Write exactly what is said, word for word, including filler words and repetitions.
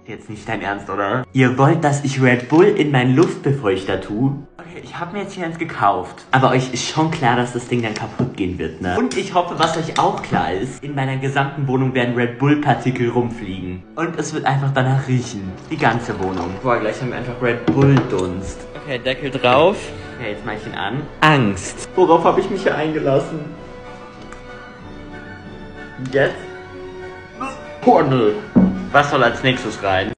Jetzt nicht dein Ernst, oder? Ihr wollt, dass ich Red Bull in meinen Luftbefeuchter tue? Okay, ich habe mir jetzt hier eins gekauft. Aber euch ist schon klar, dass das Ding dann kaputt gehen wird, ne? Und ich hoffe, was euch auch klar ist, in meiner gesamten Wohnung werden Red Bull Partikel rumfliegen. Und es wird einfach danach riechen. Die ganze Wohnung. Boah, gleich haben wir einfach Red Bull Dunst. Okay, Deckel drauf. Okay, jetzt mach ich ihn an. Angst. Worauf habe ich mich hier eingelassen? Jetzt? Oh nö. Was soll als nächstes rein?